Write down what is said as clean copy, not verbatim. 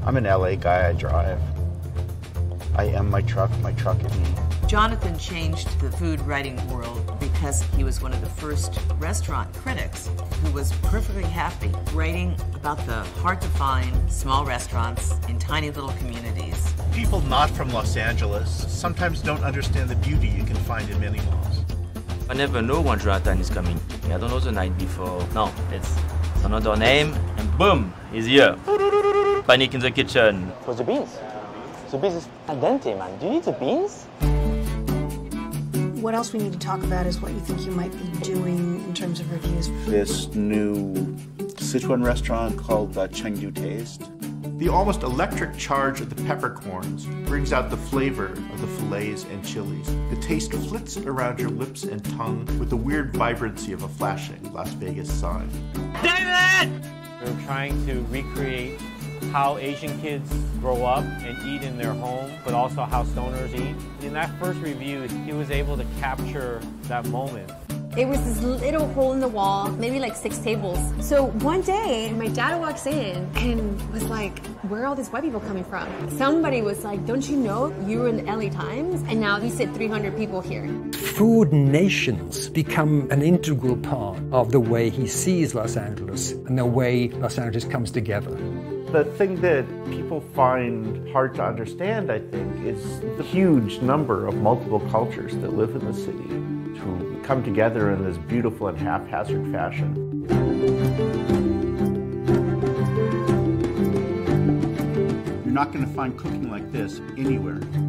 I'm an LA guy, I drive. I am my truck and me. Jonathan changed the food writing world because he was one of the first restaurant critics who was perfectly happy writing about the hard-to-find small restaurants in tiny little communities. People not from Los Angeles sometimes don't understand the beauty you can find in many malls. I never know when Jonathan is coming. I don't know the night before. No, it's another name, and boom, he's here. Panic in the kitchen. What's the beans? The beans is al dente, man. Do you need the beans? What else we need to talk about is what you think you might be doing in terms of reviews. This new Sichuan restaurant called Chengdu Taste. The almost electric charge of the peppercorns brings out the flavor of the fillets and chilies. The taste flits around your lips and tongue with the weird vibrancy of a flashing Las Vegas sign. David! We're trying to recreate how Asian kids grow up and eat in their home, but also how stoners eat. In that first review, he was able to capture that moment. It was this little hole in the wall, maybe like 6 tables. So one day, my dad walks in and was like, where are all these white people coming from? Somebody was like, don't you know you were in the LA Times? And now you sit 300 people here. Food nations become an integral part of the way he sees Los Angeles and the way Los Angeles comes together. The thing that people find hard to understand, I think, is the huge number of multiple cultures that live in the city who come together in this beautiful and haphazard fashion. You're not going to find cooking like this anywhere.